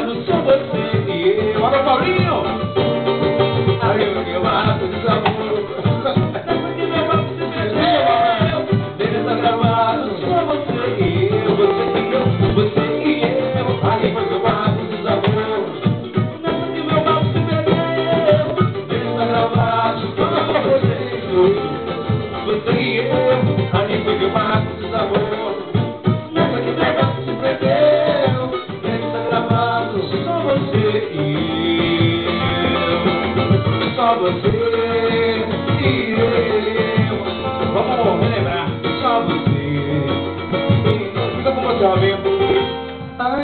gravado só você e eu. Olha o Paulinho! Aí eu que mato de sabor. Nessa que meu papo se perdeu. Dele tá gravado só você e eu. Você e eu, você e eu. Aí foi que eu mato de sabor. Nessa que meu papo se perdeu. Dele tá gravado só você e eu. Você e eu, aí foi que eu mato de sabor. Nessa que meu papo se perdeu. Dele tá gravado só você e eu. Só você.